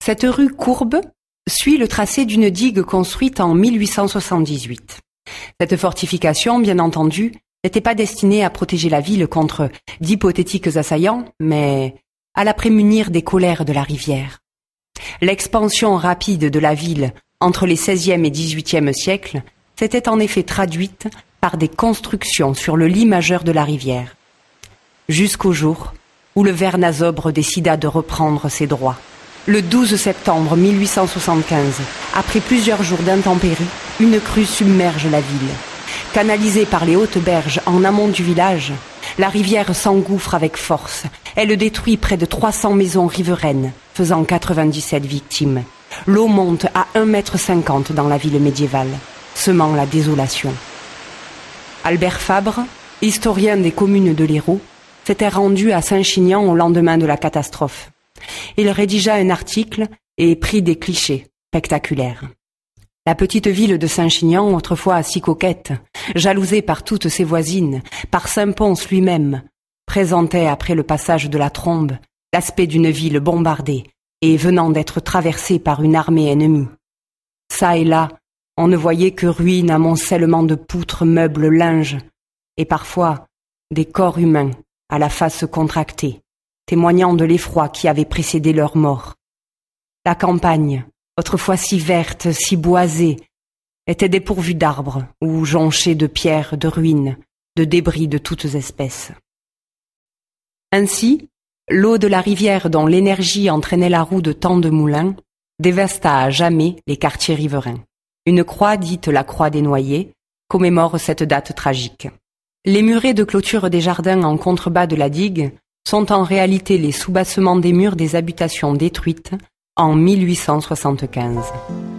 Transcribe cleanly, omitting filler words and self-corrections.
Cette rue courbe suit le tracé d'une digue construite en 1878. Cette fortification, bien entendu, n'était pas destinée à protéger la ville contre d'hypothétiques assaillants, mais à la prémunir des colères de la rivière. L'expansion rapide de la ville entre les XVIe et XVIIIe siècles s'était en effet traduite par des constructions sur le lit majeur de la rivière, jusqu'au jour où le Vernazobre décida de reprendre ses droits. Le 12 septembre 1875, après plusieurs jours d'intempéries, une crue submerge la ville. Canalisée par les hautes berges en amont du village, la rivière s'engouffre avec force. Elle détruit près de 300 maisons riveraines, faisant 97 victimes. L'eau monte à 1,50 m dans la ville médiévale, semant la désolation. Albert Fabre, historien des communes de l'Hérault, s'était rendu à Saint-Chinian au lendemain de la catastrophe. Il rédigea un article et prit des clichés spectaculaires. La petite ville de Saint-Chinian, autrefois si coquette, jalousée par toutes ses voisines, par Saint-Pons lui-même, présentait après le passage de la Trombe l'aspect d'une ville bombardée et venant d'être traversée par une armée ennemie. Ça et là, on ne voyait que ruines, amoncellement de poutres, meubles, linges, et parfois des corps humains à la face contractée, témoignant de l'effroi qui avait précédé leur mort. La campagne, autrefois si verte, si boisée, était dépourvue d'arbres ou jonchée de pierres, de ruines, de débris de toutes espèces. Ainsi, l'eau de la rivière dont l'énergie entraînait la roue de tant de moulins dévasta à jamais les quartiers riverains. Une croix dite la croix des noyés commémore cette date tragique. Les murets de clôture des jardins en contrebas de la digue sont en réalité les soubassements des murs des habitations détruites en 1875.